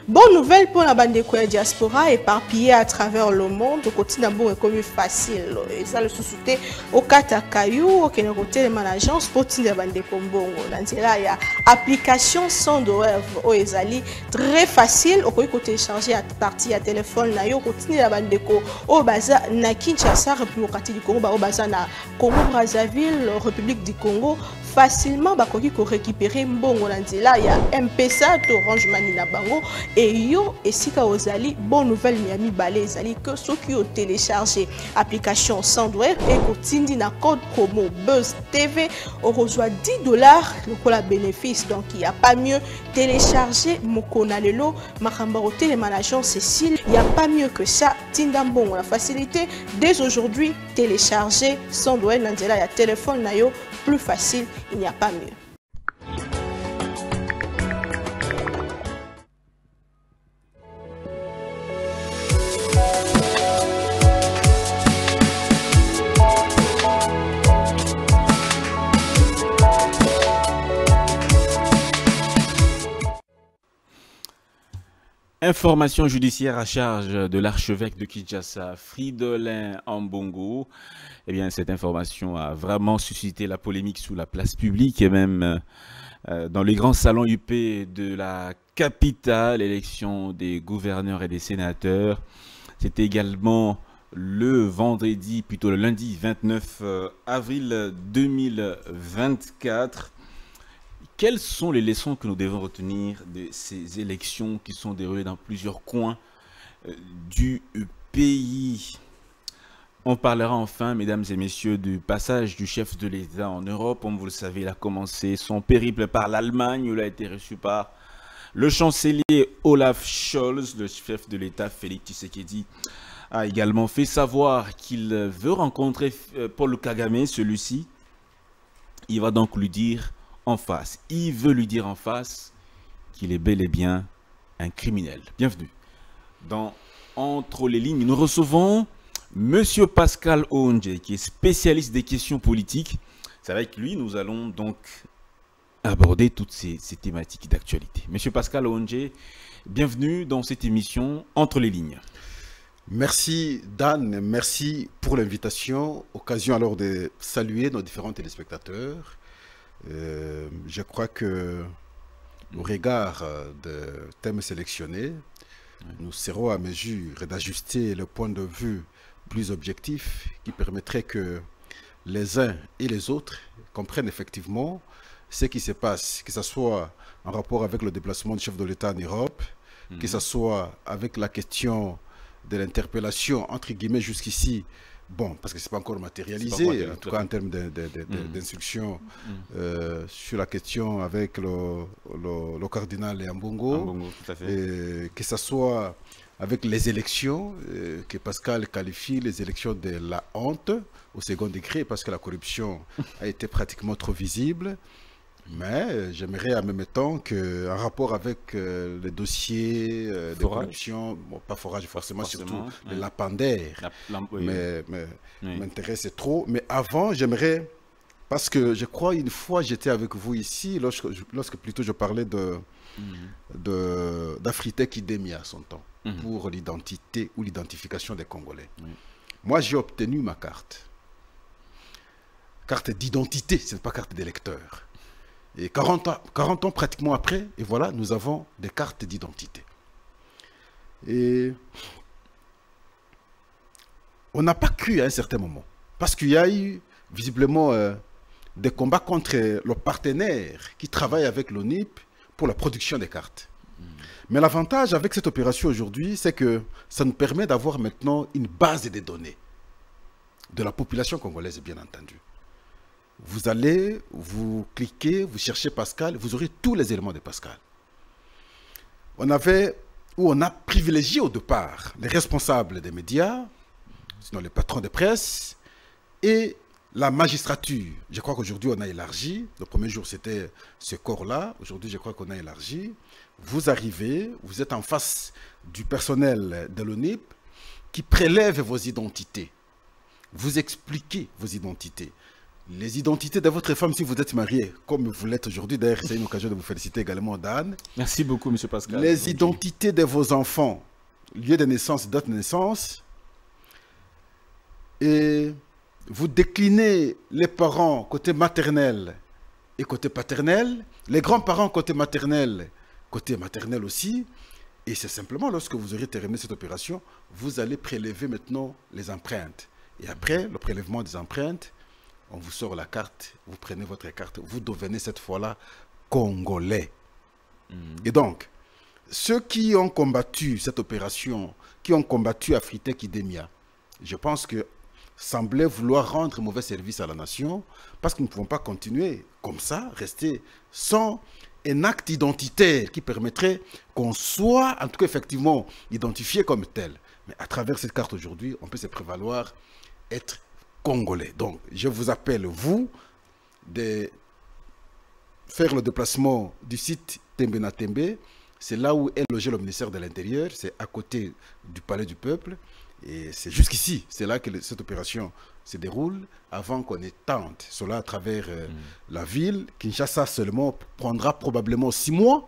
Bonne nouvelle pour la bande de diaspora éparpillée à travers le monde. Le quotidien est comme facile. Et ça, le sous-souté au Katakayu, au Kénéroté, l'agence pour la bande de Kombongo. Il y a application sans douleur au Ezali. Très facile. Au côté télécharger à partir à téléphone. Au quotidien la bande de Ko. Au Baza, na Kinshasa, République du Congo. Au Baza, na Congo Brazzaville, République du Congo. Facilement bakoki ko récupérer mbongo na nzela ya M-Pesa to Orange Money na bango et yo esika ozali bonne nouvelle miami balé ezali que ceux qui ont téléchargé application Sandware et kotindi na code promo Buzz TV on reçoit $10 le la bénéfice donc il y a pas mieux télécharger mokona lelo makamba au télémanagement Cécile il y a pas mieux que ça tinda mbongo la facilité dès aujourd'hui télécharger Sandware na nzela ya téléphone na yo plus facile, il n'y a pas mieux. Information judiciaire à charge de l'archevêque de Kinshasa, Fridolin Ambongo. Eh bien, cette information a vraiment suscité la polémique sous la place publique et même dans les grands salons UP de la capitale, élection des gouverneurs et des sénateurs. C'était également le vendredi, plutôt le lundi 29 avril 2024. Quelles sont les leçons que nous devons retenir de ces élections qui sont déroulées dans plusieurs coins du pays? On parlera enfin, mesdames et messieurs, du passage du chef de l'État en Europe. Comme vous le savez, il a commencé son périple par l'Allemagne, où il a été reçu par le chancelier Olaf Scholz. Le chef de l'État, Félix Tshisekedi, a également fait savoir qu'il veut rencontrer Paul Kagame, celui-ci. Il va donc lui dire en face. Il veut lui dire en face qu'il est bel et bien un criminel. Bienvenue. Dans Entre les lignes, nous recevons Monsieur Pascal Oondje, qui est spécialiste des questions politiques. C'est avec lui nous allons donc aborder toutes ces thématiques d'actualité. Monsieur Pascal Oondje, bienvenue dans cette émission Entre les lignes. Merci Dan, merci pour l'invitation. Occasion alors de saluer nos différents téléspectateurs. Je crois que au regard des thèmes sélectionnés, nous serons à mesure d'ajuster le point de vue plus objectif qui permettrait que les uns et les autres comprennent effectivement ce qui se passe, que ce soit en rapport avec le déplacement du chef de l'État en Europe, que ce soit avec la question de l'interpellation, entre guillemets, jusqu'ici. Bon, parce que ce n'est pas encore matérialisé, en tout cas en termes d'instruction sur la question avec le cardinal Ambongo, que ce soit avec les élections, que Pascal qualifie les élections de la honte au second degré, parce que la corruption a été pratiquement trop visible. Mais j'aimerais en même temps qu'en rapport avec les dossiers de corruption, bon, pas forage forcément, surtout les lapendaires, m'intéresse trop. Mais avant, j'aimerais, parce que je crois une fois j'étais avec vous ici, lorsque plutôt je parlais d'Afritec Idemi à son temps, pour l'identité ou l'identification des Congolais. Moi, j'ai obtenu ma carte. Carte d'identité, ce n'est pas carte d'électeur. Et 40 ans pratiquement après, et voilà, nous avons des cartes d'identité. Et on n'a pas cru à un certain moment, parce qu'il y a eu visiblement des combats contre le partenaire qui travaille avec l'ONIP pour la production des cartes. Mais l'avantage avec cette opération aujourd'hui, c'est que ça nous permet d'avoir maintenant une base de données de la population congolaise, bien entendu. Vous allez, vous cliquez, vous cherchez Pascal, vous aurez tous les éléments de Pascal. On a privilégié au départ les responsables des médias, sinon les patrons de presse, et la magistrature. Je crois qu'aujourd'hui on a élargi. Le premier jour c'était ce corps-là. Aujourd'hui je crois qu'on a élargi. Vous arrivez, vous êtes en face du personnel de l'ONIP qui prélève vos identités. Vous expliquez vos identités. les identités de votre femme si vous êtes marié, comme vous l'êtes aujourd'hui. D'ailleurs, c'est une occasion de vous féliciter également, Dan. Merci beaucoup, M. Pascal. Les identités de vos enfants, lieu de naissance, date de naissance. Et vous déclinez les parents côté maternel et côté paternel, les grands-parents côté maternel aussi. Et c'est simplement lorsque vous aurez terminé cette opération, vous allez prélever maintenant les empreintes. Et après le prélèvement des empreintes, on vous sort la carte, vous prenez votre carte, vous devenez cette fois-là Congolais. Et donc, ceux qui ont combattu cette opération, qui ont combattu Afrité Kidemia, je pense que semblaient vouloir rendre mauvais service à la nation, parce que nous ne pouvons pas continuer comme ça, rester sans un acte identitaire qui permettrait qu'on soit, en tout cas effectivement, identifié comme tel. Mais à travers cette carte aujourd'hui, on peut se prévaloir être Congolais. Donc, je vous appelle, vous, de faire le déplacement du site Tembena Tembe. C'est là où est logé le ministère de l'Intérieur, c'est à côté du Palais du Peuple. Et c'est jusqu'ici, c'est là que cette opération se déroule, avant qu'on étende cela à travers la ville. Kinshasa seulement prendra probablement 6 mois.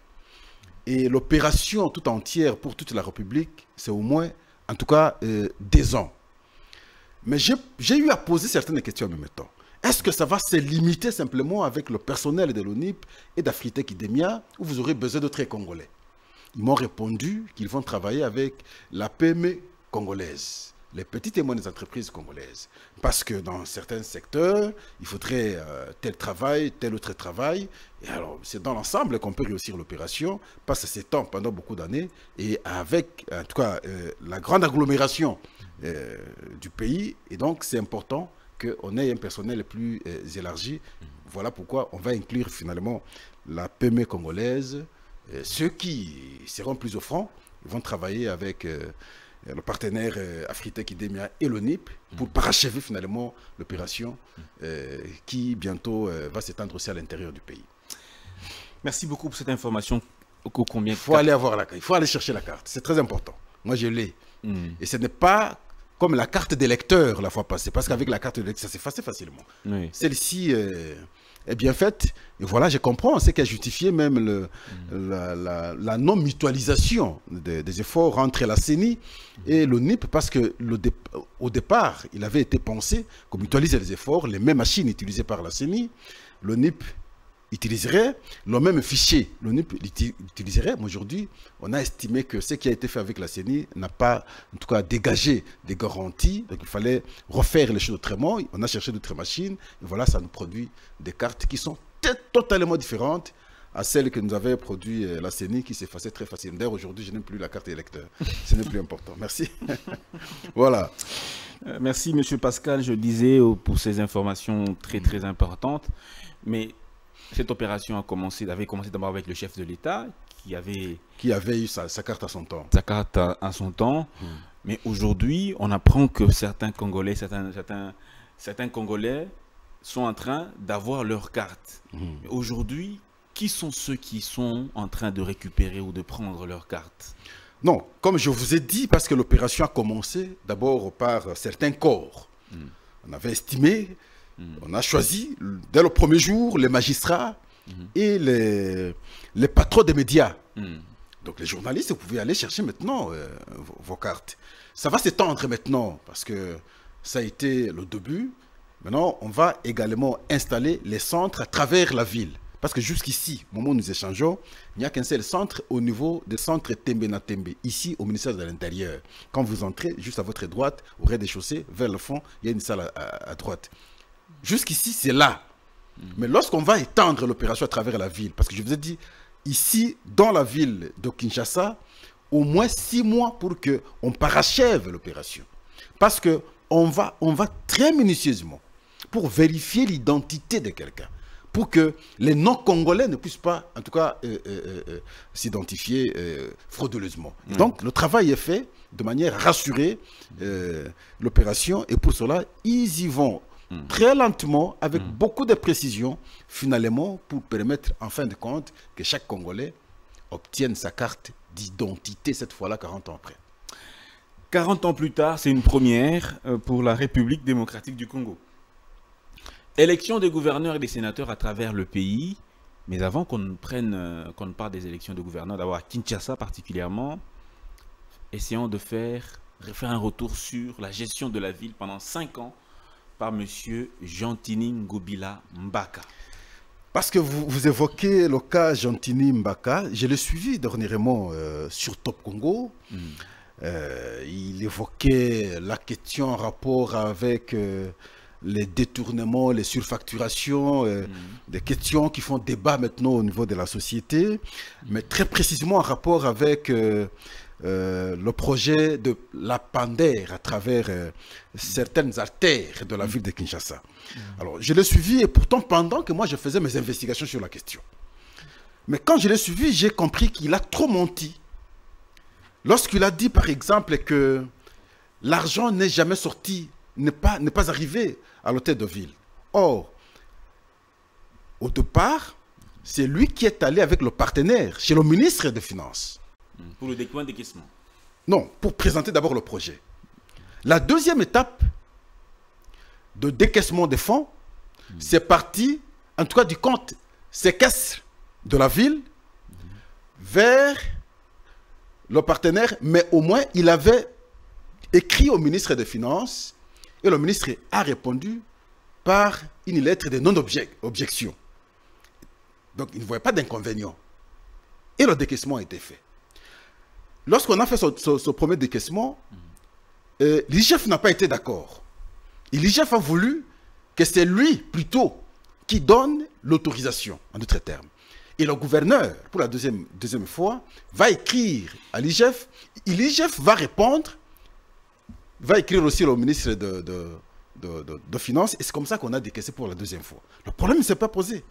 Et l'opération tout entière pour toute la République, c'est au moins, en tout cas, 2 ans. Mais j'ai eu à poser certaines questions en même temps. Est-ce que ça va se limiter simplement avec le personnel de l'ONIP et d'Afrité Kidemia, ou vous aurez besoin d'autres Congolais? Ils m'ont répondu qu'ils vont travailler avec la PME congolaise, les petites et moyennes entreprises congolaises. Parce que dans certains secteurs, il faudrait tel travail, tel autre travail. Et alors, c'est dans l'ensemble qu'on peut réussir l'opération, parce que c'est temps pendant beaucoup d'années, et avec, en tout cas, la grande agglomération du pays. Et donc, c'est important qu'on ait un personnel plus élargi. Voilà pourquoi on va inclure finalement la PME congolaise. Ceux qui seront plus offrants, ils vont travailler avec le partenaire Afrité Kidemia et l'ONIP pour parachever finalement l'opération qui bientôt va s'étendre aussi à l'intérieur du pays. Merci beaucoup pour cette information. Il faut aller avoir la carte, il faut aller chercher la carte, c'est très important. Moi je l'ai. Et ce n'est pas comme la carte d'électeur la fois passée, parce qu'avec la carte d'électeur, ça s'est passé facilement. Oui. Celle-ci est bien faite, et voilà, je comprends, c'est qui a justifié même la non-mutualisation des efforts entre la CENI et l'ONIP, parce qu'au départ, il avait été pensé qu'on mutualise les efforts, les mêmes machines utilisées par la CENI, l'ONIP utiliserait le même fichier, l'ONIP utiliserait. Mais aujourd'hui, on a estimé que ce qui a été fait avec la CENI n'a pas, en tout cas, dégagé des garanties. Donc, il fallait refaire les choses autrement. On a cherché d'autres machines. Et voilà, ça nous produit des cartes qui sont totalement différentes à celles que nous avait produit la CENI, qui s'effaçait très facilement. D'ailleurs, aujourd'hui, je n'ai plus la carte électeur. Ce n'est plus important. Merci. Voilà. Merci, M. Pascal. Je disais pour ces informations très importantes. Mais cette opération avait commencé d'abord avec le chef de l'État qui avait eu sa carte à son temps. Sa carte à son temps. Mais aujourd'hui, on apprend que certains Congolais sont en train d'avoir leur carte. Aujourd'hui, qui sont ceux qui sont en train de récupérer ou de prendre leur carte? Non, comme je vous ai dit, parce que l'opération a commencé d'abord par certains corps. On avait estimé. On a choisi, dès le premier jour, les magistrats et les patrons des médias. Donc les journalistes, vous pouvez aller chercher maintenant vos cartes. Ça va s'étendre maintenant, parce que ça a été le début. Maintenant, on va également installer les centres à travers la ville. Parce que jusqu'ici, au moment où nous échangeons, il n'y a qu'un seul centre au niveau des centres Tembena Tembe, ici au ministère de l'Intérieur. Quand vous entrez, juste à votre droite, au rez-de-chaussée, vers le fond, il y a une salle à droite. Jusqu'ici, c'est là. Mais lorsqu'on va étendre l'opération à travers la ville, parce que je vous ai dit, ici, dans la ville de Kinshasa, au moins 6 mois pour qu'on parachève l'opération. Parce qu'on va très minutieusement pour vérifier l'identité de quelqu'un, pour que les non-congolais ne puissent pas, en tout cas, s'identifier frauduleusement. Donc, le travail est fait de manière à rassurer l'opération, et pour cela, ils y vont très lentement, avec beaucoup de précision, finalement, pour permettre, en fin de compte, que chaque Congolais obtienne sa carte d'identité, cette fois-là, 40 ans après. 40 ans plus tard, c'est une première pour la République démocratique du Congo. élection des gouverneurs et des sénateurs à travers le pays. Mais avant qu'on ne parle des élections de gouverneurs, d'abord à Kinshasa particulièrement, essayons de faire un retour sur la gestion de la ville pendant 5 ans par M. Jantini Ngobila Mbaka. Parce que vous évoquez le cas Jantini Mbaka, je l'ai suivi dernièrement sur Top Congo. Il évoquait la question en rapport avec les détournements, les surfacturations, des questions qui font débat maintenant au niveau de la société, mais très précisément en rapport avec le projet de la Pander à travers certaines artères de la ville de Kinshasa. Alors, je l'ai suivi et pourtant pendant que moi je faisais mes investigations sur la question. Mais quand je l'ai suivi, j'ai compris qu'il a trop menti. Lorsqu'il a dit par exemple que l'argent n'est jamais sorti, n'est pas arrivé à l'hôtel de ville. Or, au départ, c'est lui qui est allé avec le partenaire chez le ministre des Finances. Pour le document décaissement. Non, pour présenter d'abord le projet. La deuxième étape de décaissement des fonds, c'est parti, en tout cas du compte séquestre de la ville, vers le partenaire, mais au moins il avait écrit au ministre des Finances et le ministre a répondu par une lettre de non-objection. Donc il ne voyait pas d'inconvénient. Et le décaissement a été fait. Lorsqu'on a fait ce premier décaissement, l'IGF n'a pas été d'accord. L'IGF a voulu que c'est lui plutôt qui donne l'autorisation, en d'autres termes. Et le gouverneur, pour la deuxième fois, va écrire à l'IGF. L'IGF va répondre, va écrire aussi au ministre de Finances. Et c'est comme ça qu'on a décaissé pour la deuxième fois. Le problème ne s'est pas posé.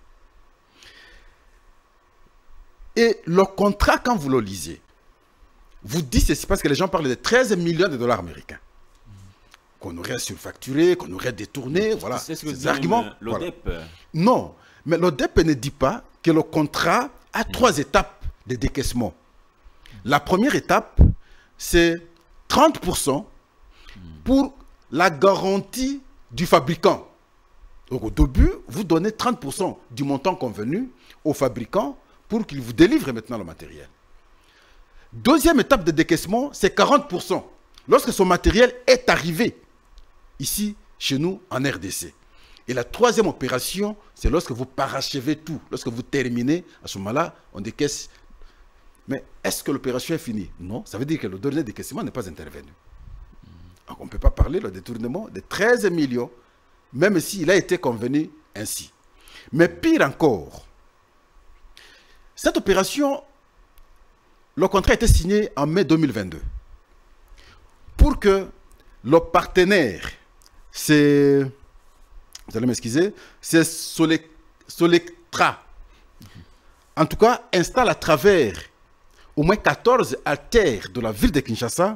Et le contrat, quand vous le lisez, vous dites ceci parce que les gens parlent de 13 millions de dollars américains. Qu'on aurait surfacturé, qu'on aurait détourné, voilà. C'est ce que ces dit arguments. l'ODEP. Voilà. Non, mais l'ODEP ne dit pas que le contrat a 3 étapes de décaissement. La première étape, c'est 30% pour la garantie du fabricant. Donc au début, vous donnez 30% du montant convenu au fabricant pour qu'il vous délivre maintenant le matériel. Deuxième étape de décaissement, c'est 40%. Lorsque son matériel est arrivé ici, chez nous, en RDC. Et la troisième opération, c'est lorsque vous parachevez tout. Lorsque vous terminez, à ce moment-là, on décaisse. Mais est-ce que l'opération est finie? Non, ça veut dire que le dernier décaissement n'est pas intervenu. Donc on ne peut pas parler le détournement de 13 millions, même s'il a été convenu ainsi. Mais pire encore, cette opération, le contrat a été signé en mai 2022. Pour que le partenaire, c'est, vous allez m'excuser, c'est Solectra, en tout cas, installe à travers au moins 14 artères de la ville de Kinshasa,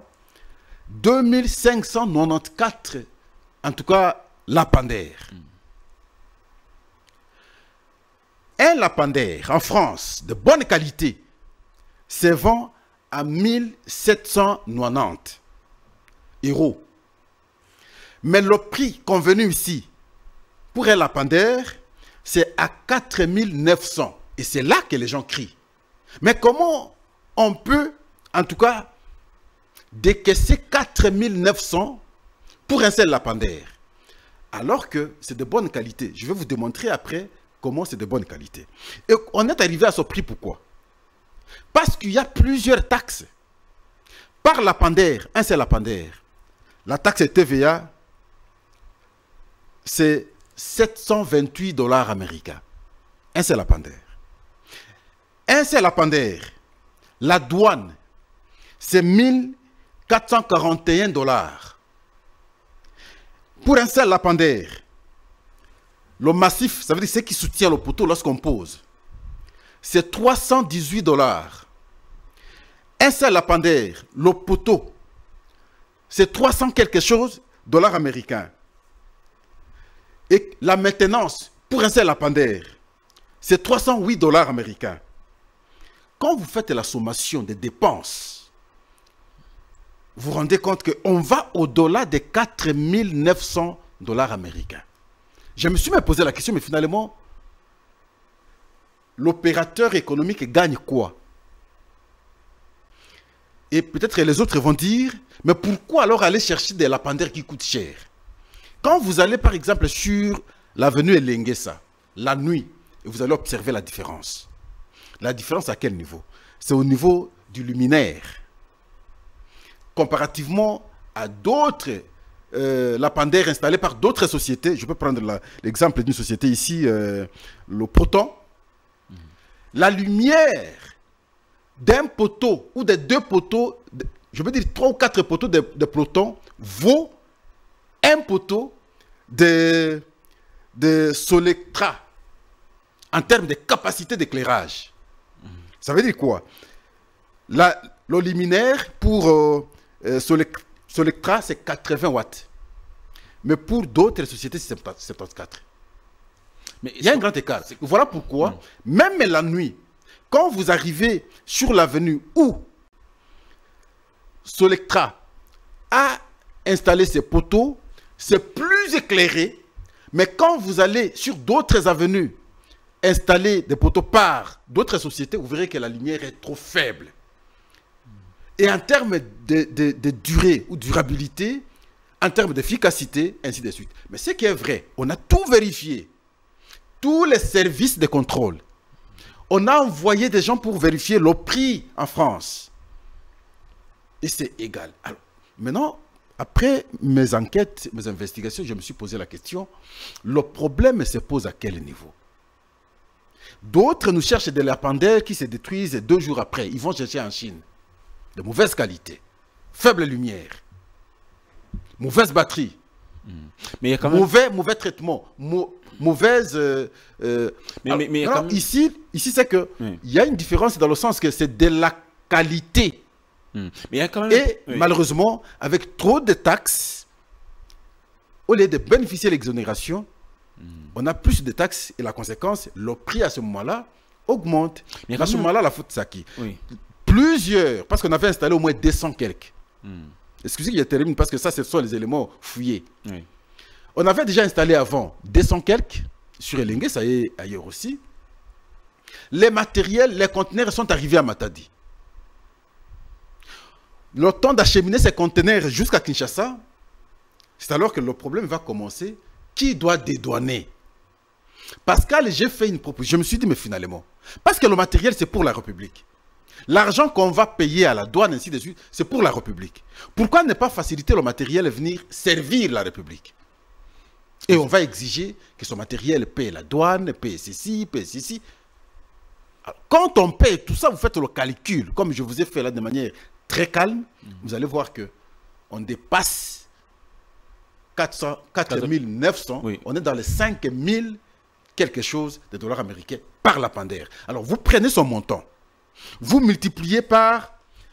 2594, en tout cas, lapendaires. Un lapendaire en France de bonne qualité se vend à 1790 €. Mais le prix convenu ici pour un lapendaire, c'est à 4900. Et c'est là que les gens crient. Mais comment on peut, en tout cas, décaisser 4900 pour un seul lapendaire, alors que c'est de bonne qualité? Je vais vous démontrer après comment c'est de bonne qualité. Et on est arrivé à ce prix, pourquoi? Parce qu'il y a plusieurs taxes. Par lapendaire, un seul lapendaire, la taxe TVA, c'est 728 $ américains. Un seul lapendaire. Un seul lapendaire, la douane, c'est 1441 $. Pour un seul lapendaire, le massif, ça veut dire ce qui soutient le poteau lorsqu'on pose, c'est 318 $. Un seul lapendaire, le poteau, c'est 300 quelque chose $ américains. Et la maintenance pour un seul lapendaire, c'est 308 $ américains. Quand vous faites la sommation des dépenses, vous vous rendez compte qu'on va au-delà des 4900 $ américains. Je me suis même posé la question, mais finalement, l'opérateur économique gagne quoi? Et peut-être les autres vont dire, mais pourquoi alors aller chercher des lampadaires qui coûtent cher? Quand vous allez par exemple sur l'avenue Elenguessa, la nuit, et vous allez observer la différence. La différence à quel niveau? C'est au niveau du luminaire. Comparativement à d'autres lampadaires installés par d'autres sociétés, je peux prendre l'exemple d'une société ici, le Proton. La lumière d'un poteau ou des deux poteaux, je veux dire 3 ou 4 poteaux de Proton vaut un poteau de Solectra en termes de capacité d'éclairage. Ça veut dire quoi? Le luminaire pour Solectra, c'est 80 watts. Mais pour d'autres sociétés, c'est 74. Mais il y a un grand écart. Voilà pourquoi, même la nuit, quand vous arrivez sur l'avenue où Solectra a installé ses poteaux, c'est plus éclairé. Mais quand vous allez sur d'autres avenues installer des poteaux par d'autres sociétés, vous verrez que la lumière est trop faible. Et en termes de durée ou durabilité, en termes d'efficacité, ainsi de suite. Mais ce qui est vrai, on a tout vérifié. Tous les services de contrôle. On a envoyé des gens pour vérifier le prix en France. Et c'est égal. Alors, maintenant, après mes enquêtes, mes investigations, je me suis posé la question, le problème se pose à quel niveau? D'autres nous cherchent des lampadaires qui se détruisent 2 jours après. Ils vont chercher en Chine. De mauvaise qualité, faible lumière, mauvaise batterie, mais il y a quand même... mauvais traitement, mauvaise... mais alors, ici c'est que il y a une différence dans le sens que c'est de la qualité. Mais il y a quand même... Et malheureusement, avec trop de taxes, au lieu de bénéficier de l'exonération, on a plus de taxes et la conséquence, le prix à ce moment-là augmente. Mais à ce moment-là, la faute, c'est à qui? Plusieurs, parce qu'on avait installé au moins 200 quelques. Excusez que je termine parce que ça, ce sont les éléments fouillés. On avait déjà installé avant 200 quelques sur Elengue, ça y est ailleurs aussi. Les matériels, les conteneurs sont arrivés à Matadi. Le temps d'acheminer ces conteneurs jusqu'à Kinshasa, c'est alors que le problème va commencer. Qui doit dédouaner? Pascal, j'ai fait une proposition. Je me suis dit, mais finalement, parce que le matériel, c'est pour la République. L'argent qu'on va payer à la douane, ainsi de suite, c'est pour la République. Pourquoi ne pas faciliter le matériel et venir servir la République? Et on va exiger que ce matériel paye la douane, paye ceci, paye ceci. Alors, quand on paye tout ça, vous faites le calcul, comme je vous ai fait là de manière très calme, vous allez voir qu'on dépasse 4 900, on est dans les 5 000 quelque chose de dollars américains par lampadaire. Alors, vous prenez son montant. Vous multipliez par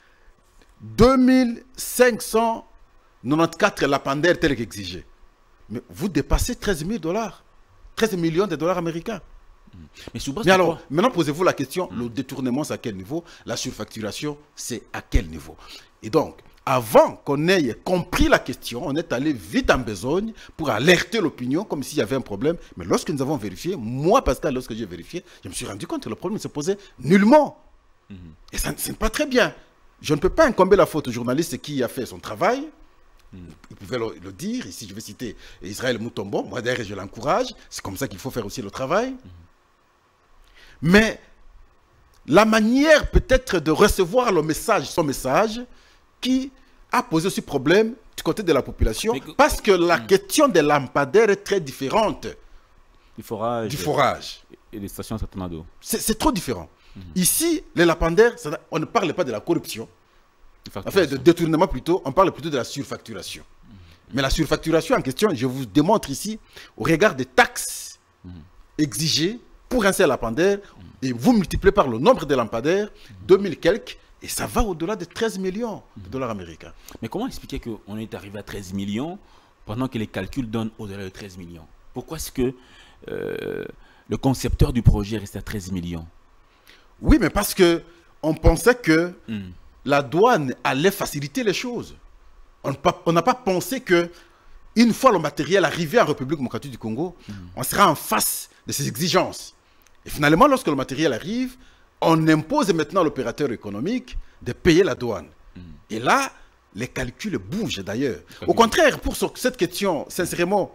2594 lampadaires tels qu'exigés. Mais vous dépassez 13 000 dollars. 13 millions de dollars américains. Mais alors, maintenant posez-vous la question, le détournement c'est à quel niveau? La surfacturation c'est à quel niveau? Et donc, avant qu'on ait compris la question, on est allé vite en besogne pour alerter l'opinion comme s'il y avait un problème. Mais lorsque nous avons vérifié, moi Pascal, lorsque j'ai vérifié, je me suis rendu compte que le problème ne se posait nullement. Et ça n'est pas très bien. Je ne peux pas incomber la faute au journaliste qui a fait son travail. Il pouvait le dire. Ici, je vais citer Israël Moutombo. Moi, d'ailleurs, je l'encourage. C'est comme ça qu'il faut faire aussi le travail. Mais la manière peut-être de recevoir le message, son message, qui a posé aussi problème du côté de la population, parce que la question des lampadaires est très différente du forage et des stations de traitement d'eau. C'est trop différent. Ici, les lampadaires, on ne parle pas de la corruption, enfin de détournement plutôt, on parle plutôt de la surfacturation. Mais la surfacturation en question, je vous démontre ici, au regard des taxes exigées pour un seul lampadaire, et vous multipliez par le nombre de lampadaires, 2000 quelques, et ça va au-delà de 13 millions de dollars américains. Mais comment expliquer qu'on est arrivé à 13 millions pendant que les calculs donnent au-delà de 13 millions? Pourquoi est-ce que le concepteur du projet reste à 13 millions? Oui, mais parce qu'on pensait que la douane allait faciliter les choses. On n'a pas pensé que une fois le matériel arrivé en République démocratique du Congo, on sera en face de ces exigences. Et finalement, lorsque le matériel arrive, on impose maintenant à l'opérateur économique de payer la douane. Et là, les calculs bougent d'ailleurs. Au contraire, pour cette question, sincèrement,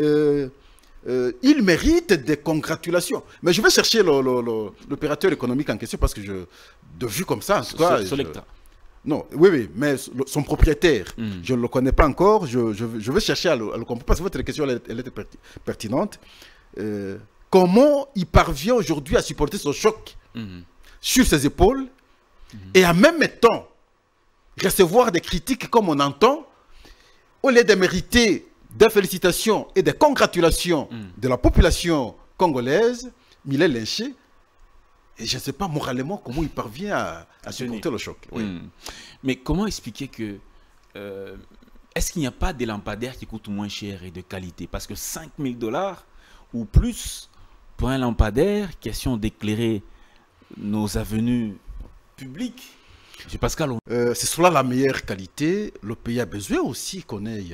il mérite des congratulations. Mais je vais chercher l'opérateur économique en question parce que de vue comme ça, en tout cas... Non, oui, mais son propriétaire, je ne le connais pas encore, je vais chercher à le comprendre, parce que votre question, elle était pertinente. Comment il parvient aujourd'hui à supporter ce choc sur ses épaules et en même temps recevoir des critiques comme on entend, au lieu de mériter des félicitations et des congratulations de la population congolaise, il est lynché. Et je ne sais pas moralement comment il parvient à supporter le choc. Oui. Mais comment expliquer que... est-ce qu'il n'y a pas des lampadaires qui coûtent moins cher et de qualité? Parce que 5 000 $ ou plus pour un lampadaire, question d'éclairer nos avenues publiques. M. Pascal. C'est cela la meilleure qualité. Le pays a besoin aussi qu'on ait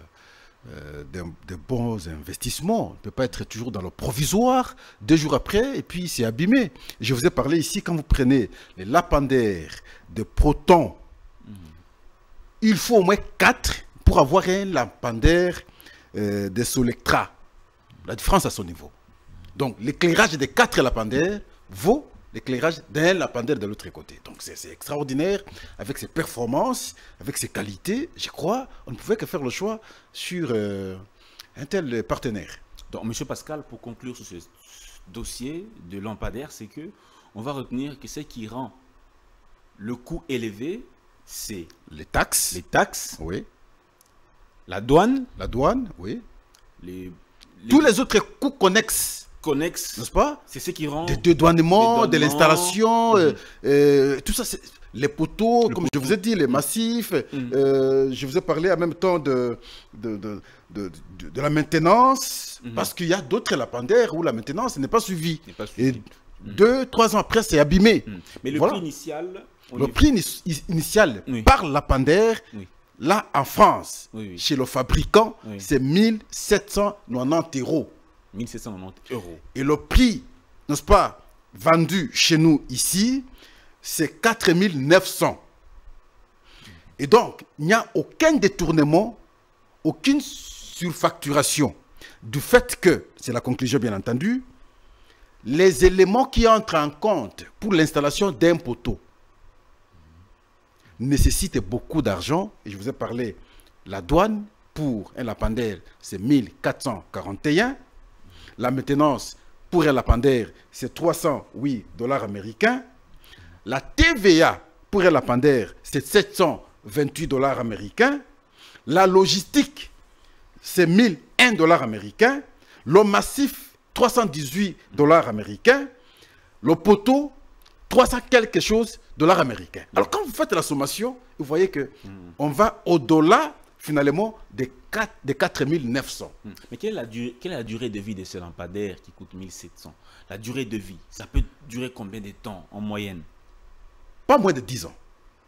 de bons investissements. On ne peut pas être toujours dans le provisoire, 2 jours après, et puis c'est abîmé. Je vous ai parlé ici, quand vous prenez les lampadaires de Proton, il faut au moins 4 pour avoir un lampadaire de Solectra. La différence à son niveau. Donc l'éclairage des 4 lampadaires vaut l'éclairage d'un lampadaire de l'autre côté. Donc c'est extraordinaire, avec ses performances, avec ses qualités. Je crois on ne pouvait que faire le choix sur un tel partenaire. Donc, M. Pascal, pour conclure sur ce dossier de lampadaire, c'est que on va retenir que ce qui rend le coût élevé, c'est les taxes. Les taxes. Oui. La douane. La douane, oui. Tous les autres coûts connexes. N'est-ce pas? C'est ce qui rend... De dédouanement, de l'installation, tout ça, les poteaux, comme je vous ai dit, les massifs. Je vous ai parlé en même temps de la maintenance, parce qu'il y a d'autres lampadaires où la maintenance n'est pas suivie. Et 2-3 ans après, c'est abîmé. Mais le prix initial... Le prix initial par lampadaire, là, en France, chez le fabricant, c'est 1790 €. 1790 €. Et le prix, n'est-ce pas, vendu chez nous ici, c'est 4900. Et donc, il n'y a aucun détournement, aucune surfacturation. Du fait que, c'est la conclusion bien entendu, les éléments qui entrent en compte pour l'installation d'un poteau nécessitent beaucoup d'argent. Et je vous ai parlé, la douane pour un lampadaire, c'est 1441. La maintenance pour un lampadaire, c'est 308 $ américains. La TVA pour un lampadaire, c'est 728 $ américains. La logistique, c'est 1001 $ américains. Le massif, 318 $ américains. Le poteau, 300 quelque chose $ américains. Alors quand vous faites la sommation, vous voyez que on va au-delà finalement des 4900. Mais quelle est la durée de vie de ce lampadaire qui coûte 1700? La durée de vie, ça peut durer combien de temps en moyenne? Pas moins de 10 ans.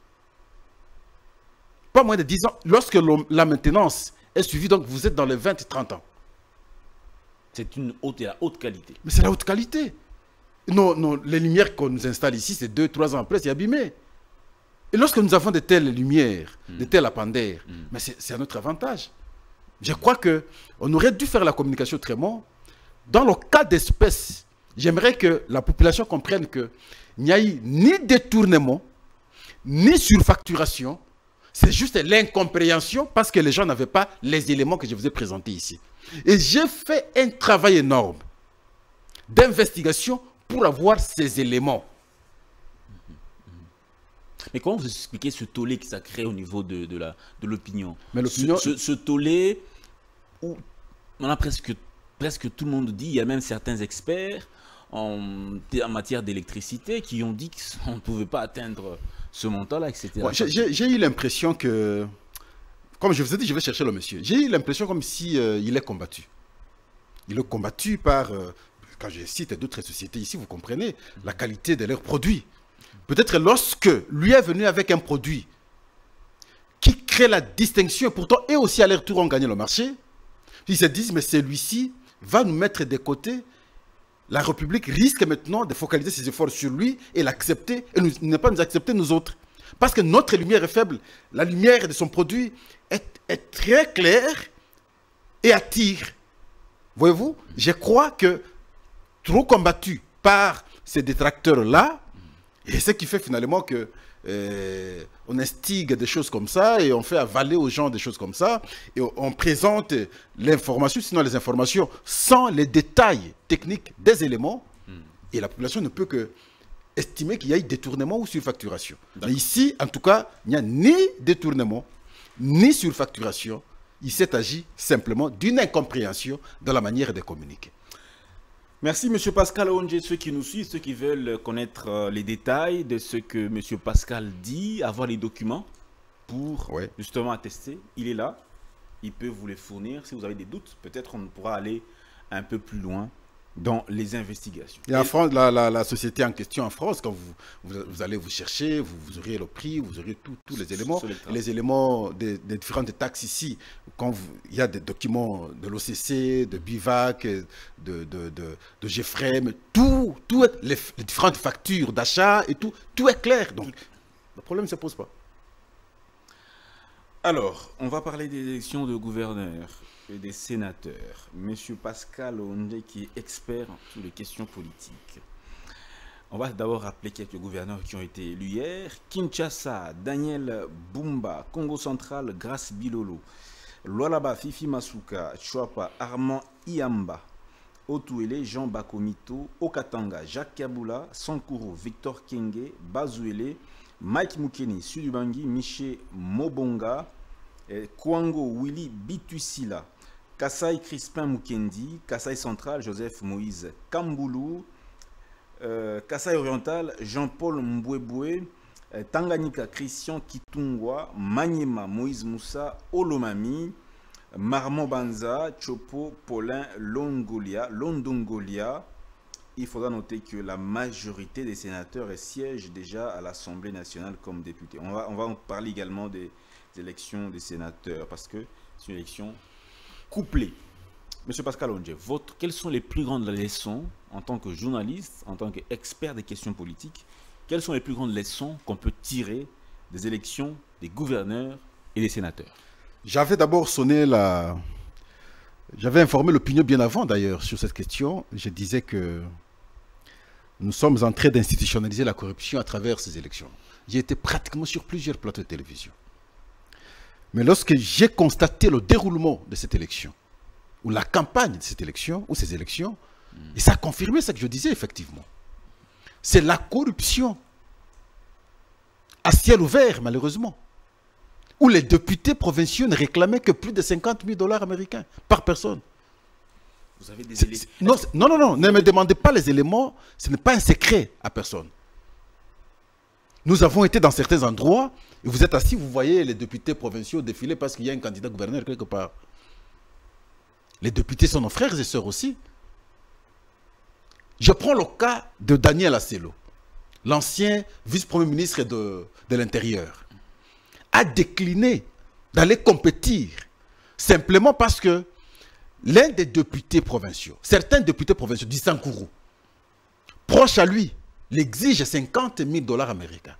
Pas moins de 10 ans. Lorsque la maintenance est suivie, donc vous êtes dans les 20-30 ans. C'est une la haute qualité. Mais c'est la haute qualité. Non, les lumières qu'on nous installe ici, c'est 2-3 ans après, c'est abîmé. Et lorsque nous avons de telles lumières, de tels lampadaires, mais c'est à notre avantage. Je crois qu'on aurait dû faire la communication autrement. Dans le cas d'espèce, j'aimerais que la population comprenne qu'il n'y a eu ni détournement, ni surfacturation. C'est juste l'incompréhension parce que les gens n'avaient pas les éléments que je vous ai présentés ici. Et j'ai fait un travail énorme d'investigation pour avoir ces éléments. Mais comment vous expliquez ce tollé qui ça crée au niveau de l'opinion? Mais l'opinion... Ce tollé où on a presque tout le monde dit, il y a même certains experts en matière d'électricité qui ont dit qu'on ne pouvait pas atteindre ce montant-là, etc. Ouais, j'ai eu l'impression que, comme je vous ai dit, je vais chercher le monsieur. J'ai eu l'impression comme si il est combattu. Il est combattu par, quand je cite d'autres sociétés ici, vous comprenez, la qualité de leurs produits. Peut-être lorsque lui est venu avec un produit qui crée la distinction et pourtant eux aussi à leur tour ont gagné le marché, Ils se disent, mais celui-ci va nous mettre de côté. La République risque maintenant de focaliser ses efforts sur lui et l'accepter, et ne pas nous accepter nous autres. Parce que notre lumière est faible. La lumière de son produit est très claire et attire. Voyez-vous, je crois que trop combattu par ces détracteurs-là, et ce qui fait finalement que on instigue des choses comme ça et on fait avaler aux gens des choses comme ça et on présente l'information, sinon les informations, sans les détails techniques des éléments, et la population ne peut que estimer qu'il y a eu détournement ou surfacturation. Mais ici, en tout cas, il n'y a ni détournement, ni surfacturation. Il s'est agi simplement d'une incompréhension dans la manière de communiquer. Merci M. Pascal Onge, ceux qui nous suivent, ceux qui veulent connaître les détails de ce que M. Pascal dit, avoir les documents pour justement attester. Il est là, il peut vous les fournir. Si vous avez des doutes, peut-être on pourra aller un peu plus loin dans les investigations. Et en France, la société en question en France, quand vous allez vous chercher, vous aurez le prix, vous aurez tous les éléments. Les éléments des différentes taxes ici, quand il y a des documents de l'OCC, de BIVAC, de GFREM, les différentes factures d'achat et tout est clair. Donc, le problème ne se pose pas. Alors, on va parler des élections de gouverneurs et des sénateurs. Monsieur Pascal Onge, qui est expert sur les questions politiques. On va d'abord rappeler quelques gouverneurs qui ont été élus hier. Kinshasa, Daniel Bumba. Congo central, Grace Bilolo. Lualaba, Fifi Masuka. Chouapa, Armand Iamba. Otuele, Jean Bakomito. Okatanga, Jacques Kabula. Sankuru, Victor Kenge. Bazuele, Mike Mukeni, Sudubangi. Miché Mobonga. Kwango Willy Bitusila. Kassai Crispin Mukendi. Kassai central, Joseph Moïse Kamboulou. Kassai oriental, Jean-Paul Mbwebwe. Tanganyika, Christian Kitungwa. Maniema, Moïse Moussa Olomami. Marmon Banza, Chopo, Paulin Londongolia. Il faudra noter que la majorité des sénateurs siègent déjà à l'Assemblée nationale comme députés. On va en parler également des élections des sénateurs parce que c'est une élection couplée. Monsieur Pascal Onge, quelles sont les plus grandes leçons en tant que journaliste, en tant qu'expert des questions politiques, quelles sont les plus grandes leçons qu'on peut tirer des élections des gouverneurs et des sénateurs? J'avais d'abord J'avais informé l'opinion bien avant d'ailleurs sur cette question. Je disais que nous sommes en train d'institutionnaliser la corruption à travers ces élections. J'ai été pratiquement sur plusieurs plateaux de télévision. Mais lorsque j'ai constaté le déroulement de cette élection, ou la campagne de cette élection, ou ces élections, et ça a confirmé ce que je disais effectivement. C'est la corruption à ciel ouvert, malheureusement, où les députés provinciaux ne réclamaient que plus de 50 000 $ américains par personne. Vous avez des éléments? Non, ne me demandez pas les éléments, ce n'est pas un secret à personne. Nous avons été dans certains endroits, et vous êtes assis, vous voyez les députés provinciaux défiler parce qu'il y a un candidat gouverneur quelque part. Les députés sont nos frères et sœurs aussi. Je prends le cas de Daniel Asselo, l'ancien vice-premier ministre de l'Intérieur, a décliné d'aller compétir simplement parce que l'un des députés provinciaux, certains députés provinciaux du Sankuru, proche à lui, l'exige 50 000 $ américains.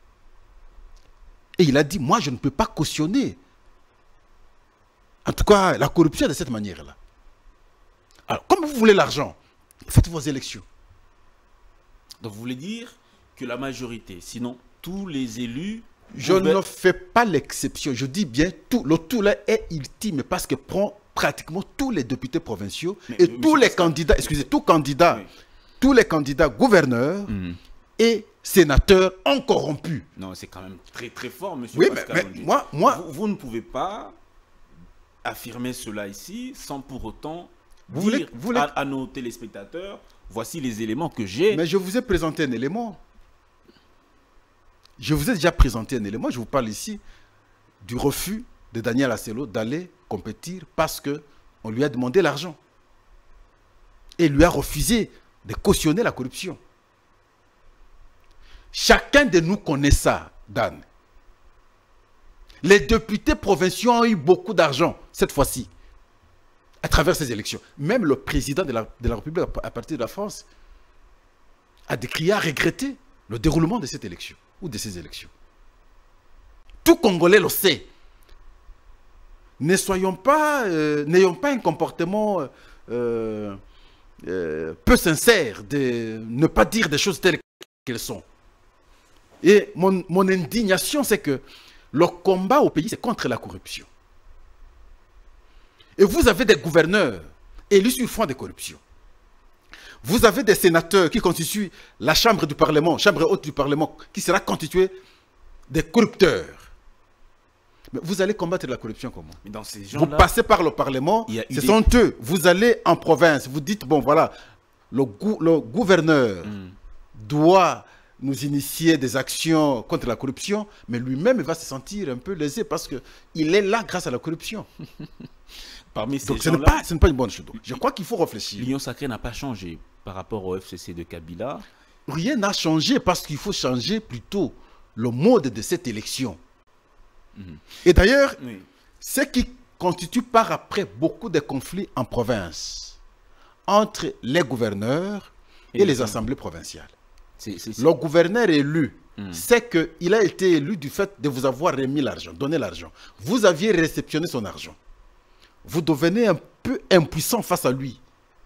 Et il a dit, moi je ne peux pas cautionner, en tout cas la corruption de cette manière-là. Alors, comme vous voulez l'argent, faites vos élections. Donc vous voulez dire que la majorité, sinon tous les élus... Je ne fais pas l'exception, je dis bien tout. Le tout là est ultime parce que prend pratiquement tous les députés provinciaux et tous les candidats, tous les candidats gouverneurs et sénateurs ont corrompu. Non, c'est quand même très très fort, monsieur Pascal. Mais moi, vous ne pouvez pas affirmer cela ici sans pour autant dire à nos téléspectateurs, voici les éléments que j'ai. Mais je vous ai présenté un élément. Je vous ai déjà présenté un élément. Je vous parle ici du refus de Daniel Asselo d'aller compétir parce qu'on lui a demandé l'argent. Et il lui a refusé de cautionner la corruption. Chacun de nous connaît ça, Dan. Les députés provinciaux ont eu beaucoup d'argent cette fois-ci. à travers ces élections. Même le président de la République, à partir de la France, a décrié, a regretté le déroulement de cette élection, ou de ces élections. Tout Congolais le sait. N'ayons pas un comportement peu sincère de ne pas dire des choses telles qu'elles sont. Et mon indignation, c'est que le combat au pays, c'est contre la corruption. Et vous avez des gouverneurs élus sur fond de corruption. Vous avez des sénateurs qui constituent la chambre du Parlement, chambre haute du Parlement, qui sera constituée des corrupteurs. Mais vous allez combattre la corruption comment? Mais dans ces vous passez par le Parlement, ce sont eux. Vous allez en province, vous dites, bon voilà, le gouverneur doit nous initier des actions contre la corruption, mais lui-même va se sentir un peu lésé parce qu'il est là grâce à la corruption. Parmi ces Donc ce n'est pas une bonne chose. Je crois qu'il faut réfléchir. L'Union sacrée n'a pas changé par rapport au FCC de Kabila. Rien n'a changé parce qu'il faut changer plutôt le mode de cette élection. Et d'ailleurs, ce qui constitue par après beaucoup de conflits en province entre les gouverneurs et les assemblées provinciales. Le gouverneur élu sait qu'il a été élu du fait de vous avoir remis l'argent, donné l'argent. Vous aviez réceptionné son argent. Vous devenez un peu impuissant face à lui.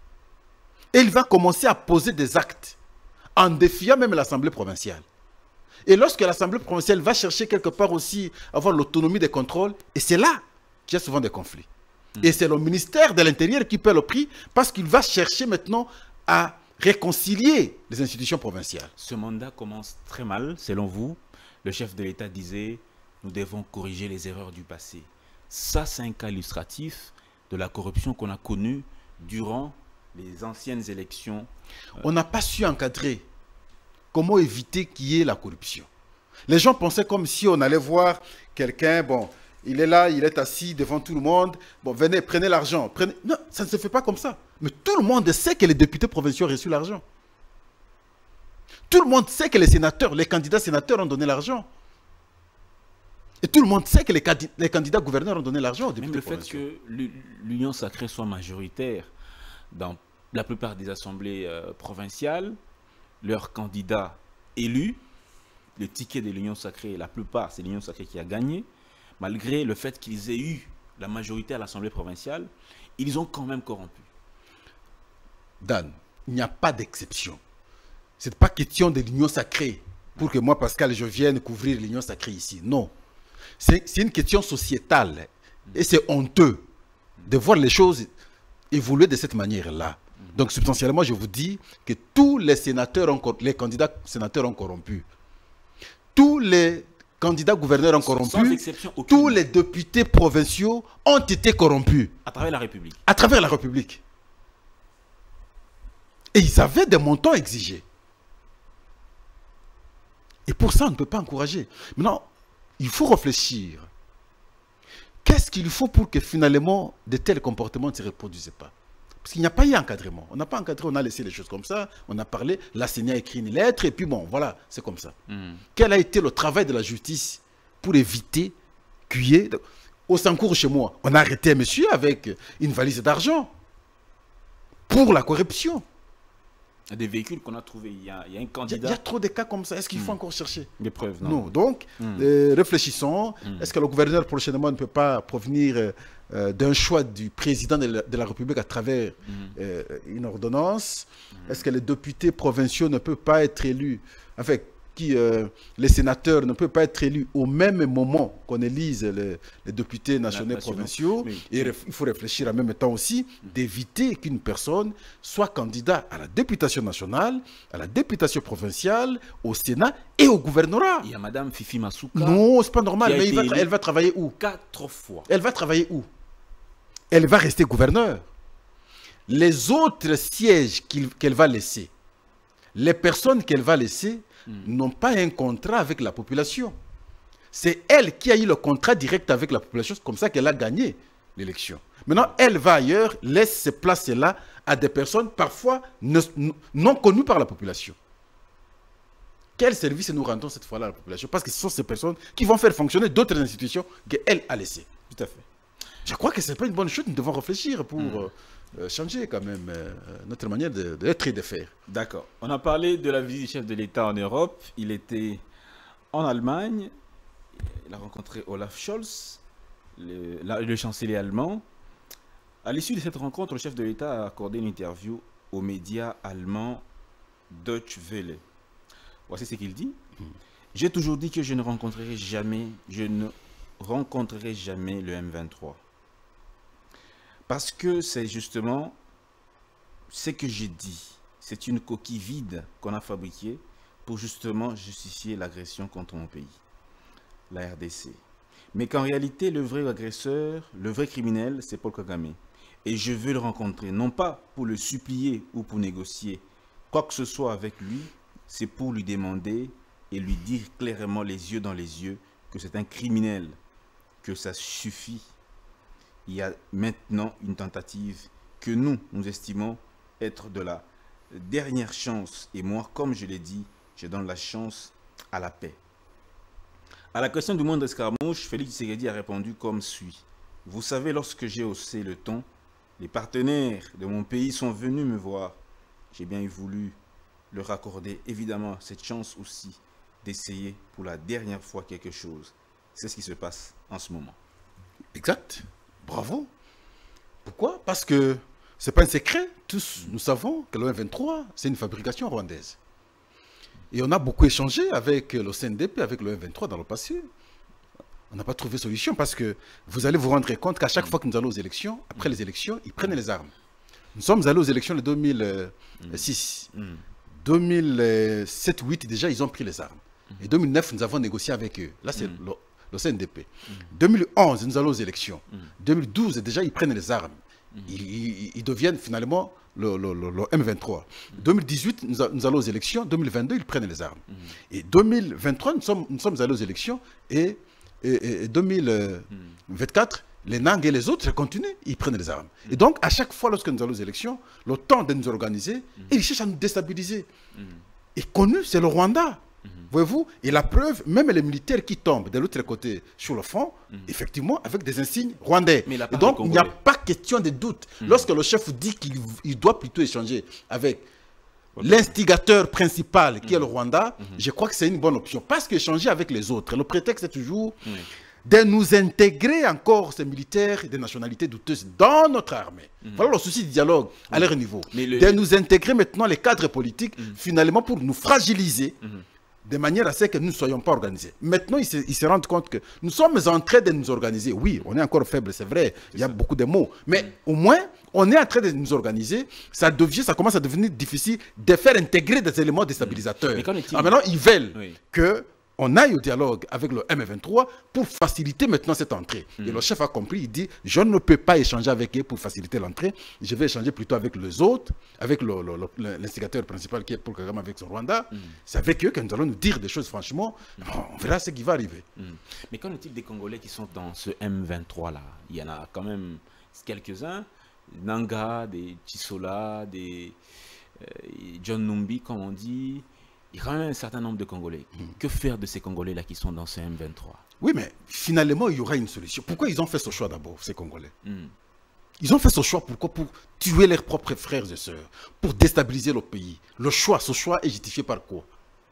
Et il va commencer à poser des actes en défiant même l'Assemblée provinciale. Et lorsque l'Assemblée provinciale va chercher quelque part aussi avoir l'autonomie des contrôles, et c'est là qu'il y a souvent des conflits. Et c'est le ministère de l'Intérieur qui paie le prix parce qu'il va chercher maintenant à réconcilier les institutions provinciales. Ce mandat commence très mal, selon vous. Le chef de l'État disait, nous devons corriger les erreurs du passé. Ça, c'est un cas illustratif de la corruption qu'on a connue durant les anciennes élections. On n'a pas su encadrer. Comment éviter qu'il y ait la corruption? Les gens pensaient comme si on allait voir quelqu'un, bon, il est là, il est assis devant tout le monde, bon, venez, prenez l'argent. Non, ça ne se fait pas comme ça. Mais tout le monde sait que les députés provinciaux ont reçu l'argent. Tout le monde sait que les sénateurs, les candidats sénateurs ont donné l'argent. Et tout le monde sait que les candidats gouverneurs ont donné l'argent aux députés provinciaux. Même le fait que l'Union sacrée soit majoritaire dans la plupart des assemblées provinciales, leurs candidats élus, le ticket de l'Union sacrée, la plupart, c'est l'Union sacrée qui a gagné, malgré le fait qu'ils aient eu la majorité à l'Assemblée provinciale, ils ont quand même corrompu. Dan, il n'y a pas d'exception. Ce n'est pas question de l'Union sacrée pour que moi, Pascal, je vienne couvrir l'Union sacrée ici. Non. C'est une question sociétale. Et c'est honteux de voir les choses évoluer de cette manière-là. Donc, substantiellement, je vous dis que tous les sénateurs, les candidats sénateurs ont corrompu. Tous les candidats gouverneurs ont corrompu. Tous les députés provinciaux ont été corrompus. À travers la République. À travers la République. Et ils avaient des montants exigés. Et pour ça, on ne peut pas encourager. Maintenant, il faut réfléchir. Qu'est-ce qu'il faut pour que finalement de tels comportements ne se reproduisent pas? Parce qu'il n'y a pas eu encadrement. On n'a pas encadré, on a laissé les choses comme ça. On a parlé, la CENI a écrit une lettre et puis bon, voilà, c'est comme ça. Quel a été le travail de la justice pour éviter qu'il y ait... Au Sancourt, chez moi, on a arrêté un monsieur avec une valise d'argent pour la corruption. Des véhicules qu'on a trouvés, il y a un candidat... Il y a trop de cas comme ça. Est-ce qu'il faut encore chercher des preuves? Non. Donc, réfléchissons. Est-ce que le gouverneur prochainement ne peut pas provenir d'un choix du président de la République à travers une ordonnance? Est-ce que les députés provinciaux ne peuvent pas être élus, enfin, les sénateurs ne peuvent pas être élus au même moment qu'on élise les députés nationaux provinciaux? Et il faut réfléchir en même temps aussi d'éviter qu'une personne soit candidat à la députation nationale, à la députation provinciale, au Sénat et au gouvernorat. Il y a Madame Fifi Masuka. Non, c'est pas normal. Mais elle va travailler où? 4 fois. Elle va travailler où? Elle va rester gouverneur. Les autres sièges qu'elle va laisser, les personnes qu'elle va laisser n'ont pas un contrat avec la population. C'est elle qui a eu le contrat direct avec la population. C'est comme ça qu'elle a gagné l'élection. Maintenant, elle va ailleurs, laisse ces places-là à des personnes parfois non connues par la population. Quel service nous rendons cette fois-là à la population? Parce que ce sont ces personnes qui vont faire fonctionner d'autres institutions qu'elle a laissées. Tout à fait. Je crois que ce n'est pas une bonne chose. Nous devons réfléchir pour changer quand même notre manière d'être et de faire. D'accord. On a parlé de la visite du chef de l'État en Europe. Il était en Allemagne. Il a rencontré Olaf Scholz, le chancelier allemand. À l'issue de cette rencontre, le chef de l'État a accordé une interview aux médias allemands Deutsche Welle. Voici ce qu'il dit. J'ai toujours dit que je ne rencontrerai jamais le M23. Parce que c'est justement ce que j'ai dit. C'est une coquille vide qu'on a fabriquée pour justement justifier l'agression contre mon pays, la RDC. Mais qu'en réalité, le vrai agresseur, le vrai criminel, c'est Paul Kagame. Et je veux le rencontrer, non pas pour le supplier ou pour négocier quoi que ce soit avec lui, c'est pour lui demander et lui dire clairement les yeux dans les yeux que c'est un criminel, que ça suffit. Il y a maintenant une tentative que nous estimons être de la dernière chance. Et moi, comme je l'ai dit, je donne la chance à la paix. À la question du moindre escarmouche, Félix Tshisekedi a répondu comme suit. Vous savez, lorsque j'ai haussé le ton, les partenaires de mon pays sont venus me voir. J'ai bien voulu leur accorder évidemment cette chance aussi d'essayer pour la dernière fois quelque chose. C'est ce qui se passe en ce moment. Exact. Bravo. Pourquoi? Parce que ce n'est pas un secret. Tous nous savons que le M23, c'est une fabrication rwandaise. Et on a beaucoup échangé avec le CNDP, avec le M23 dans le passé. On n'a pas trouvé solution parce que vous allez vous rendre compte qu'à chaque fois que nous allons aux élections, après les élections, ils prennent les armes. Nous sommes allés aux élections de 2006. 2007-2008, déjà, ils ont pris les armes. Et 2009, nous avons négocié avec eux. Là, c'est le CNDP. 2011, nous allons aux élections. 2012, déjà, ils prennent les armes. Ils deviennent finalement le M23. 2018, nous allons aux élections. 2022, ils prennent les armes. Et 2023, nous sommes allés aux élections. Et 2024, les Nang et les autres continuent, ils prennent les armes. Et donc, à chaque fois, lorsque nous allons aux élections, le temps de nous organiser, ils cherchent à nous déstabiliser. Et connu, c'est le Rwanda. Voyez-vous? Et la preuve, même les militaires qui tombent de l'autre côté sur le front, effectivement, avec des insignes rwandais. Et donc, il n'y a pas question de doute. Lorsque le chef dit qu'il doit plutôt échanger avec l'instigateur principal qui est le Rwanda, je crois que c'est une bonne option. Parce qu'échanger avec les autres, le prétexte est toujours de nous intégrer encore ces militaires des nationalités douteuses dans notre armée. Voilà le souci du dialogue à leur niveau. De nous intégrer maintenant les cadres politiques, finalement pour nous fragiliser de manière à ce que nous ne soyons pas organisés. Maintenant, ils se rendent compte que nous sommes en train de nous organiser. Oui, on est encore faible, c'est vrai, il y a beaucoup de mots. Mais au moins, on est en train de nous organiser. Ça commence à devenir difficile de faire intégrer des éléments déstabilisateurs. Maintenant, ils veulent qu'on aille au dialogue avec le M23 pour faciliter maintenant cette entrée. Et le chef a compris, il dit, je ne peux pas échanger avec eux pour faciliter l'entrée, je vais échanger plutôt avec les autres, avec l'instigateur principal qui est Paul Kagame avec son Rwanda. C'est avec eux que nous allons nous dire des choses franchement, on verra ce qui va arriver. Mais qu'en est-il des Congolais qui sont dans ce M23-là? Il y en a quand même quelques-uns, Nanga, des Chisola, des John Numbi, comme on dit. Il y a quand même un certain nombre de Congolais. Que faire de ces Congolais-là qui sont dans ce M23? Oui, mais finalement, il y aura une solution. Pourquoi ils ont fait ce choix d'abord, ces Congolais? Ils ont fait ce choix pourquoi? Pour tuer leurs propres frères et sœurs, pour déstabiliser le pays. Ce choix est justifié par quoi?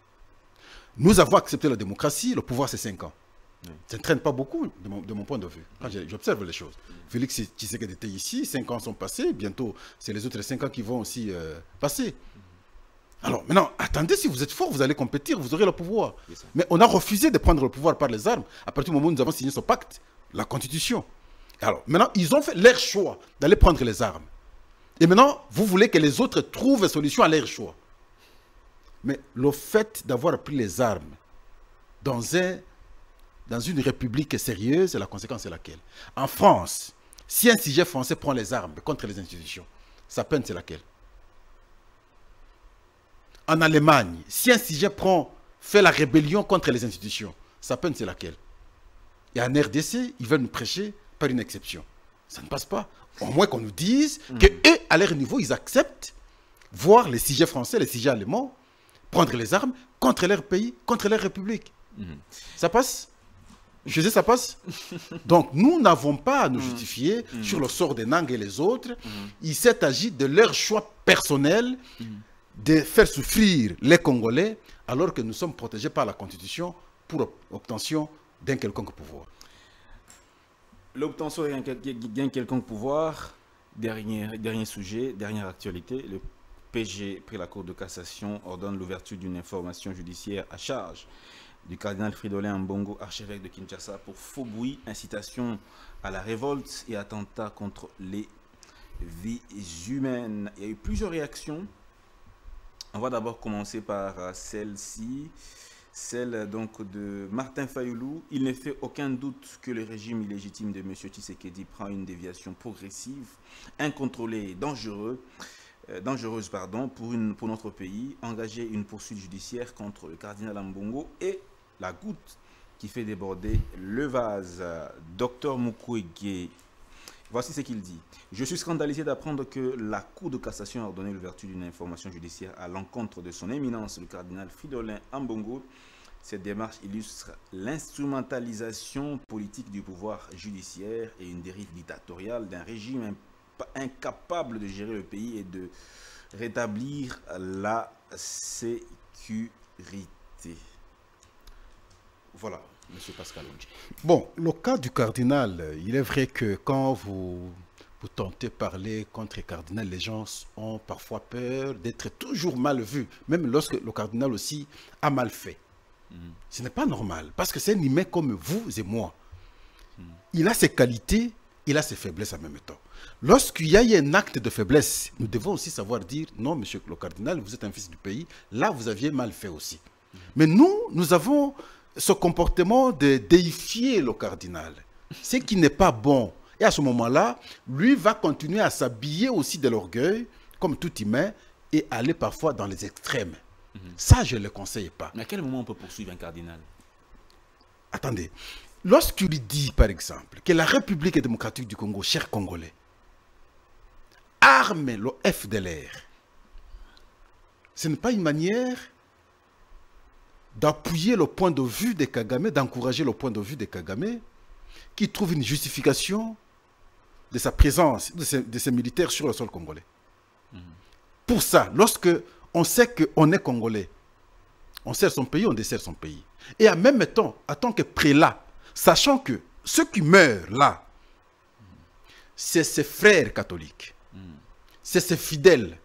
Nous avons accepté la démocratie, le pouvoir c'est 5 ans. Ça ne traîne pas beaucoup de mon point de vue, quand j'observe les choses. Félix Tshisekedi était ici, 5 ans sont passés, bientôt c'est les autres 5 ans qui vont aussi passer. Alors maintenant, attendez, si vous êtes fort, vous allez compétir, vous aurez le pouvoir. Mais on a refusé de prendre le pouvoir par les armes à partir du moment où nous avons signé ce pacte, la Constitution. Alors maintenant, ils ont fait leur choix d'aller prendre les armes. Et maintenant, vous voulez que les autres trouvent une solution à leur choix. Mais le fait d'avoir pris les armes dans une république sérieuse, la conséquence est laquelle? En France, si un sujet français prend les armes contre les institutions, sa peine c'est laquelle? En Allemagne, si un sujet fait la rébellion contre les institutions, sa peine c'est laquelle? Et en RDC, ils veulent nous prêcher par une exception. Ça ne passe pas. Au moins qu'on nous dise qu'eux, à leur niveau, ils acceptent voir les sujets français, les sujets allemands, prendre les armes contre leur pays, contre leur république. Ça passe? Je sais, ça passe. Donc, nous n'avons pas à nous justifier sur le sort des Nang et les autres. Il s'est agi de leur choix personnel de faire souffrir les Congolais alors que nous sommes protégés par la Constitution pour l'obtention d'un quelconque pouvoir. L'obtention d'un quelconque pouvoir, dernier sujet, dernière actualité, le PG, pris la Cour de cassation, ordonne l'ouverture d'une information judiciaire à charge du cardinal Fridolin Ambongo, archevêque de Kinshasa, pour faux bruit, incitation à la révolte et attentat contre les vies humaines. Il y a eu plusieurs réactions. On va d'abord commencer par celle-ci, celle donc de Martin Fayoulou. Il ne fait aucun doute que le régime illégitime de M. Tshisekedi prend une déviation progressive, incontrôlée et dangereuse pour notre pays. Engager une poursuite judiciaire contre le cardinal Ambongo et la goutte qui fait déborder le vase. Docteur Mukwege, voici ce qu'il dit. Je suis scandalisé d'apprendre que la Cour de cassation a ordonné l'ouverture d'une information judiciaire à l'encontre de son éminence, le cardinal Fridolin Ambongo. Cette démarche illustre l'instrumentalisation politique du pouvoir judiciaire et une dérive dictatoriale d'un régime incapable de gérer le pays et de rétablir la sécurité. Voilà, M. Pascal Ondji. Bon, le cas du cardinal, il est vrai que quand vous tentez de parler contre le cardinal, les gens ont parfois peur d'être toujours mal vus, même lorsque le cardinal aussi a mal fait. Ce n'est pas normal, parce que c'est un humain comme vous et moi. Il a ses qualités, il a ses faiblesses en même temps. Lorsqu'il y a eu un acte de faiblesse, nous devons aussi savoir dire, non, monsieur le cardinal, vous êtes un fils du pays, là vous aviez mal fait aussi. Mais nous avons ce comportement de déifier le cardinal, ce qui n'est pas bon. Et à ce moment-là, lui va continuer à s'habiller aussi de l'orgueil, comme tout humain, et aller parfois dans les extrêmes. Ça, je ne le conseille pas. Mais à quel moment on peut poursuivre un cardinal? Attendez, lorsqu'il dit, par exemple, que la République démocratique du Congo, chers Congolais, arme le FDLR, ce n'est pas une manière d'appuyer le point de vue de Kagame, d'encourager le point de vue de Kagame, qui trouve une justification de sa présence, de ces militaires sur le sol congolais. Pour ça, lorsque on sait qu'on est Congolais, on sert son pays, on dessert son pays. Et en même temps, en tant que prélat, sachant que ceux qui meurent là, c'est ses frères catholiques, c'est ses fidèles.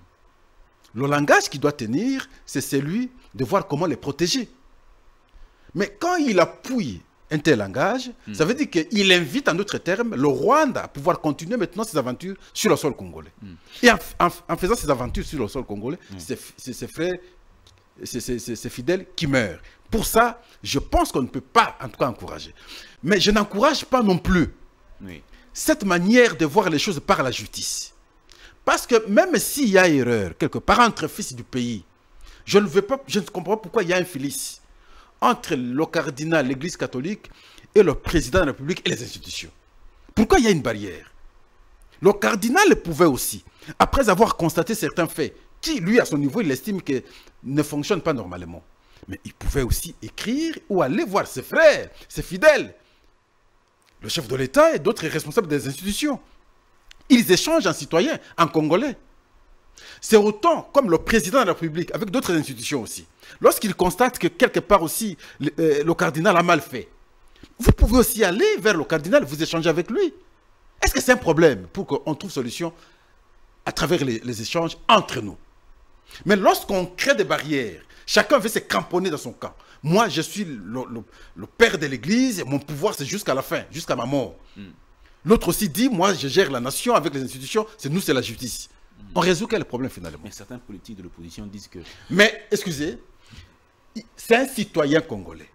Le langage qu'il doit tenir, c'est celui de voir comment les protéger. Mais quand il appuie un tel langage, ça veut dire qu'il invite, en d'autres termes, le Rwanda à pouvoir continuer maintenant ses aventures sur le sol congolais. Et en faisant ses aventures sur le sol congolais, c'est ses frères, ses fidèles qui meurent. Pour ça, je pense qu'on ne peut pas, en tout cas, encourager. Mais je n'encourage pas non plus cette manière de voir les choses par la justice. Parce que même s'il y a erreur, quelque part entre fils du pays, je ne comprends pas pourquoi il y a un filice entre le cardinal, l'église catholique, et le président de la République et les institutions. Pourquoi il y a une barrière? Le cardinal pouvait aussi, après avoir constaté certains faits, qui, lui, à son niveau, il estime que ne fonctionnent pas normalement. Mais il pouvait aussi écrire ou aller voir ses frères, ses fidèles, le chef de l'État et d'autres responsables des institutions. Ils échangent en citoyens, en congolais. C'est autant comme le président de la République, avec d'autres institutions aussi. Lorsqu'il constate que quelque part aussi, le cardinal a mal fait, vous pouvez aussi aller vers le cardinal, vous échanger avec lui. Est-ce que c'est un problème pour qu'on trouve solution à travers les échanges entre nous? Mais lorsqu'on crée des barrières, chacun veut se cramponner dans son camp. Moi, je suis le père de l'Église, et mon pouvoir, c'est jusqu'à la fin, jusqu'à ma mort. L'autre aussi dit, moi, je gère la nation avec les institutions, c'est nous, c'est la justice. On résout quel problème finalement? Mais certains politiques de l'opposition disent que... Mais, excusez, c'est un citoyen congolais.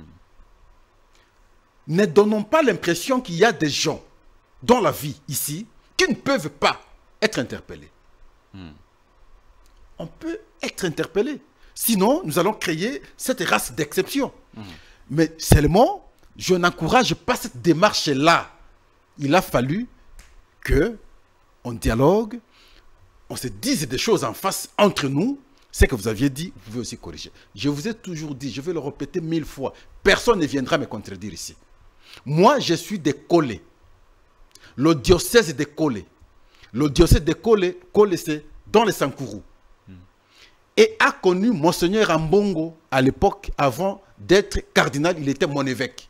Ne donnons pas l'impression qu'il y a des gens dans la vie ici qui ne peuvent pas être interpellés. On peut être interpellé. Sinon, nous allons créer cette race d'exception. Mais seulement, je n'encourage pas cette démarche-là. Il a fallu qu'on dialogue, on se dise des choses en face entre nous. Ce que vous aviez dit, vous pouvez aussi corriger. Je vous ai toujours dit, je vais le répéter 1000 fois, personne ne viendra me contredire ici. Moi, je suis de Kolé. Le diocèse de Kolé. Le diocèse de Kolé, c'est dans les Sankourou. Et a connu Monseigneur Ambongo à l'époque, avant d'être cardinal, il était mon évêque.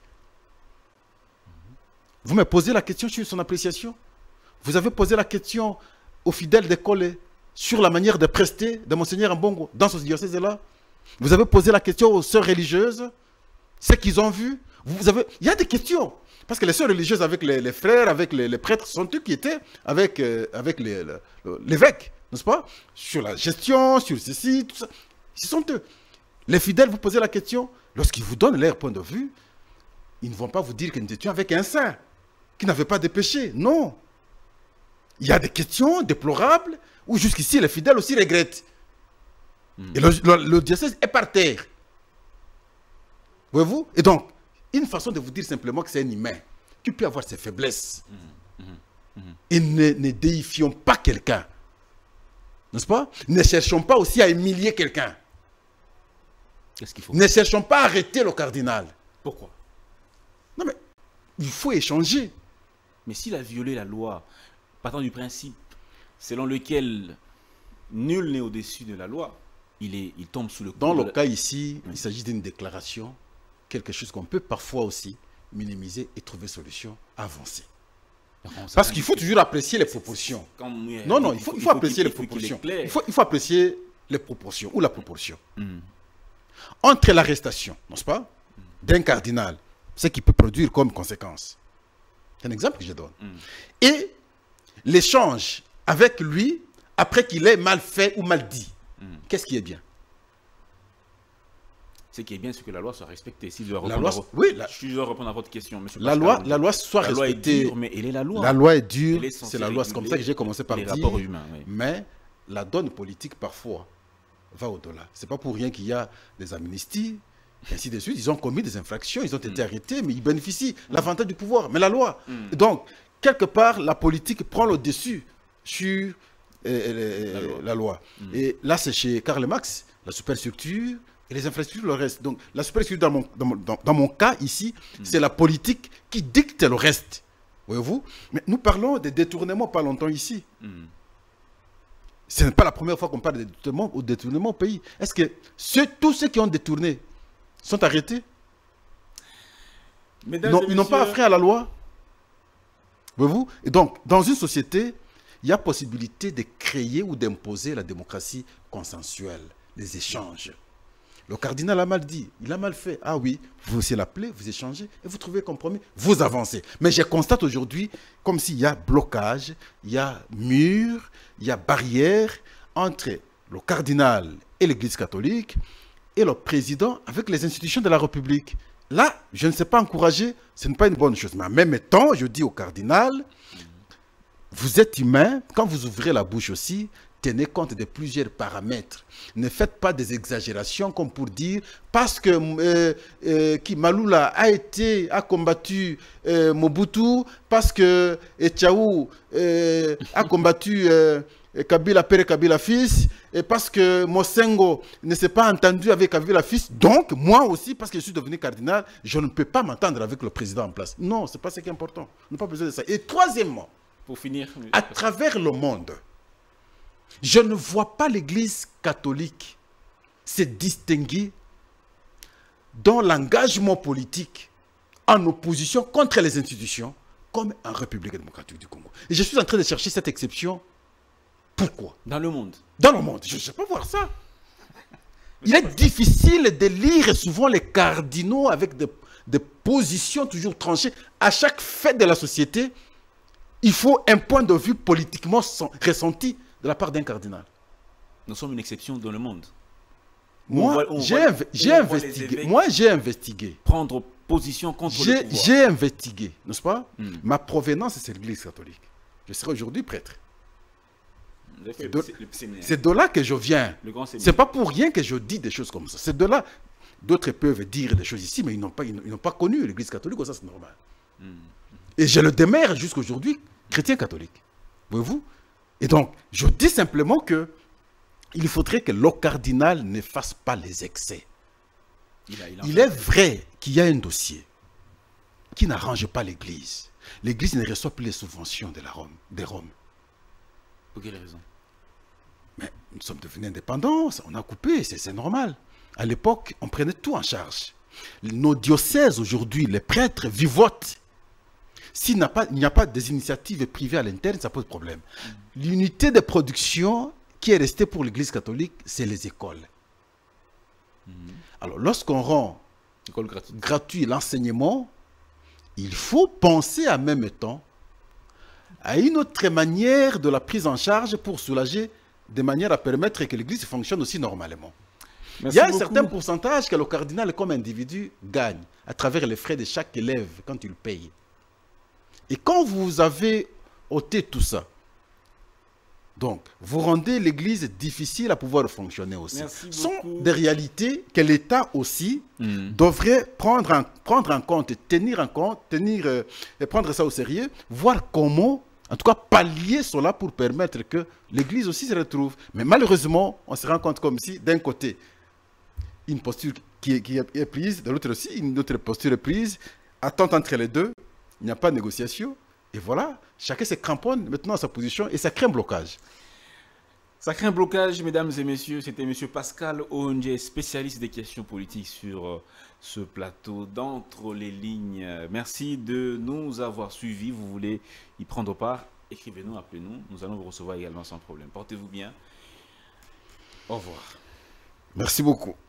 Vous me posez la question sur son appréciation. Vous avez posé la question aux fidèles de Kolé sur la manière de prester de Monseigneur Ambongo dans ce diocèse-là. Vous avez posé la question aux sœurs religieuses, ce qu'ils ont vu. Il y a des questions. Parce que les sœurs religieuses avec les frères, avec les prêtres, sont eux qui étaient avec l'évêque, n'est-ce pas? Sur la gestion, sur ceci, tout ça. Ce sont eux. Les fidèles, vous posez la question, lorsqu'ils vous donnent leur point de vue, ils ne vont pas vous dire que nous étions avec un saint, qui n'avait pas de péché. Non. Il y a des questions déplorables où jusqu'ici les fidèles aussi regrettent. Et le diocèse est par terre. Voyez-vous? Et donc, une façon de vous dire simplement que c'est un humain, qui peut avoir ses faiblesses. Et ne déifions pas quelqu'un. N'est-ce pas? Ne cherchons pas aussi à humilier quelqu'un. Qu'est-ce qu'il faut? Ne cherchons pas à arrêter le cardinal. Pourquoi? Non mais, il faut échanger. Mais s'il a violé la loi, partant du principe selon lequel nul n'est au-dessus de la loi, il tombe sous le coup. Dans le cas ici, il s'agit d'une déclaration, quelque chose qu'on peut parfois aussi minimiser et trouver solution, avancer. Parce qu'il faut toujours apprécier les proportions. Non, il faut apprécier les proportions. Il faut apprécier les proportions, ou la proportion. Entre l'arrestation, n'est-ce pas, d'un cardinal, ce qui peut produire comme conséquence. C'est un exemple que je donne. Et l'échange avec lui, après qu'il ait mal fait ou mal dit. Qu'est-ce qui est bien? Ce qui est bien, c'est que la loi soit respectée. Si je dois répondre à votre question, monsieur la loi soit respectée. La loi est dure, mais elle est la loi. La loi est dure, c'est la loi. C'est comme ça que j'ai commencé par dire. Rapports humains, oui. Mais la donne politique, parfois, va au-delà. Ce n'est pas pour rien qu'il y a des amnisties, et ainsi de suite. Ils ont commis des infractions, ils ont été arrêtés, mais ils bénéficient de l'avantage du pouvoir. Mais la loi. Donc, quelque part, la politique prend le dessus sur la loi. Et là, c'est chez Karl Marx, la superstructure et les infrastructures, le reste. Donc, la superstructure, dans mon cas ici, c'est la politique qui dicte le reste. Voyez-vous? Mais nous parlons des détournements pas longtemps ici. Ce n'est pas la première fois qu'on parle de détournement au pays. Est-ce que tous ceux qui ont détourné sont arrêtés? Non, ils n'ont pas affaire à la loi. Voyez-vous? Et donc, dans une société, il y a possibilité de créer ou d'imposer la démocratie consensuelle, les échanges. Le cardinal a mal dit, il a mal fait. Ah oui, vous aussi l'appelez, vous échangez et vous trouvez un compromis, vous avancez. Mais je constate aujourd'hui comme s'il y a blocage, il y a mur, il y a barrière entre le cardinal et l'Église catholique et le président avec les institutions de la République. Là, je ne sais pas encourager, ce n'est pas une bonne chose. Mais en même temps, je dis au cardinal, vous êtes humain, quand vous ouvrez la bouche aussi, tenez compte de plusieurs paramètres. Ne faites pas des exagérations comme pour dire, parce que Maloula a combattu Mobutu, parce que Tchaou a combattu Kabila père et Kabila fils, et parce que Mosengo ne s'est pas entendu avec Kabila fils, donc moi aussi, parce que je suis devenu cardinal, je ne peux pas m'entendre avec le président en place. Non, ce n'est pas ce qui est important. On n'a pas besoin de ça. Et troisièmement, pour finir, à travers le monde, je ne vois pas l'Église catholique se distinguer dans l'engagement politique en opposition contre les institutions comme en République démocratique du Congo. Et je suis en train de chercher cette exception. Pourquoi? Dans le monde. Dans le monde. Je ne sais pas voir ça. Il est difficile de lire souvent les cardinaux avec des positions toujours tranchées. À chaque fête de la société, il faut un point de vue politiquement ressenti de la part d'un cardinal. Nous sommes une exception dans le monde. Moi, j'ai investigué. Prendre position contre le pouvoir. J'ai investigué, n'est-ce pas? Ma provenance, c'est l'Église catholique. Je serai aujourd'hui prêtre. C'est de là que je viens. Ce n'est pas pour rien que je dis des choses comme ça. C'est de là. D'autres peuvent dire des choses ici, mais ils n'ont pas connu l'Église catholique, ça c'est normal. Et je le demeure jusqu'aujourd'hui chrétien catholique. Voyez-vous? Et donc, je dis simplement que il faudrait que le cardinal ne fasse pas les excès. Il est est vrai qu'il y a un dossier qui n'arrange pas l'Église. L'Église ne reçoit plus les subventions des Roms. Pour quelle raison? Mais nous sommes devenus indépendants, on a coupé, c'est normal. À l'époque, on prenait tout en charge. Nos diocèses aujourd'hui, les prêtres vivotent. S'il n'y a pas des initiatives privées à l'interne, ça pose problème. L'unité de production qui est restée pour l'Église catholique, c'est les écoles. Alors, lorsqu'on rend gratuit l'enseignement, il faut penser en même temps à une autre manière de la prise en charge pour soulager, de manière à permettre que l'Église fonctionne aussi normalement. Merci Il y a un beaucoup. certain pourcentage que le cardinal, comme individu, gagne à travers les frais de chaque élève quand il paye. Et quand vous avez ôté tout ça, donc vous rendez l'Église difficile à pouvoir fonctionner aussi. Merci Ce sont beaucoup. des réalités que l'État aussi devrait prendre en compte, tenir en compte, et prendre ça au sérieux, voir comment, en tout cas pallier cela pour permettre que l'Église aussi se retrouve. Mais malheureusement, on se rend compte comme si, d'un côté, une posture qui est prise, de l'autre aussi, une autre posture est prise, attente entre les deux, il n'y a pas de négociation, et voilà, chacun se cramponne maintenant à sa position, et ça crée un blocage. Ça crée un blocage, mesdames et messieurs. C'était M. Pascal Ondié, spécialiste des questions politiques sur ce plateau d'Entre les lignes. Merci de nous avoir suivis. Vous voulez y prendre part? Écrivez-nous, appelez-nous. Nous allons vous recevoir également sans problème. Portez-vous bien. Au revoir. Merci beaucoup.